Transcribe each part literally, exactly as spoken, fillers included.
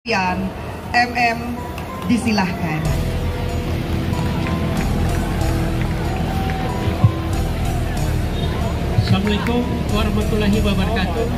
M M disilahkan. Assalamualaikum warahmatullahi wabarakatuh.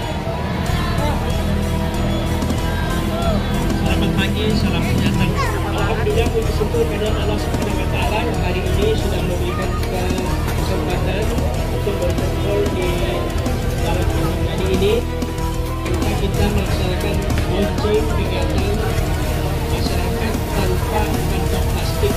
Selamat pagi, salam sejahtera. Alhamdulillah puji syukur kepada Allah Subhanahu wa taala yang hari ini sudah memberikan kita kesempatan untuk berkumpul di dalam hari ini. Kita, kita melaksanakan launching kegiatan masyarakat tanpa kantong plastik.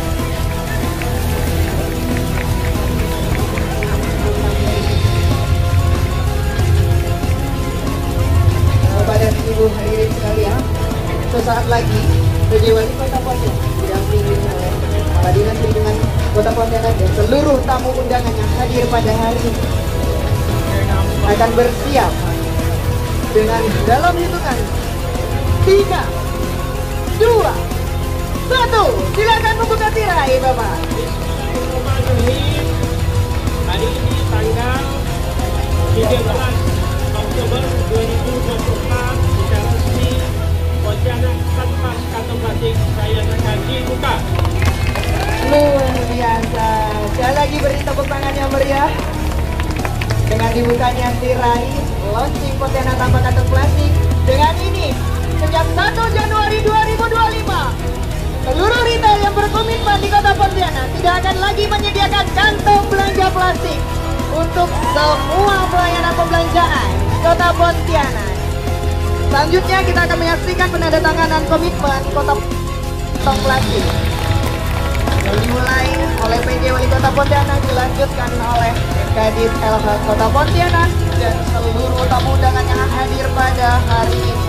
Kepada ibu hadirin sekalian, sesaat lagi P J Wali Kota Pontianak didampingi oleh Kepala Dinas Lingkungan Kota Pontianak dan seluruh tamu undangan yang hadir pada hari ini akan bersiap dengan dalam hitungan tiga, dua, satu. Silakan membuka tirai, Bapak. Bismillahirrahmanirrahim. Hari ini tanggal tiga belas Oktober dua ribu dua puluh empat secara resmi Pontianak tanpa kantong plastik saya akan dibuka. Luar biasa. Sekali lagi beri tepuk tangan yang meriah dengan dibukanya tirai launching Pontianak tanpa kantong plastik. Dengan ini sejak satu Januari dua ribu dua puluh lima seluruh retail yang berkomitmen di Kota Pontianak tidak akan lagi menyediakan kantong belanja plastik untuk semua pelayanan pembelanjaan Kota Pontianak. Selanjutnya kita akan menyaksikan penandatanganan komitmen Kota Kantong Plastik yang dimulai oleh P J Wali Kota Pontianak, dilanjutkan oleh Kadis L H Kota Pontianak dan seluruh tamu undangan yang hadir pada hari ini.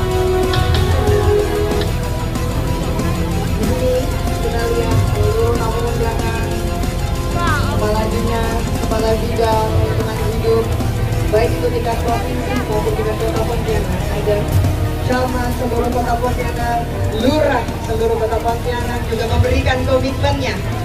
Di sini kita lihat seluruh tamu undangan, kepala dinas, kepala bidang lingkungan hidup, baik itu tingkat provinsi maupun tingkat Kota Pontianak. Ada camat seluruh Kota Pontianak, lurah seluruh Kota Pontianak juga memberikan komitmennya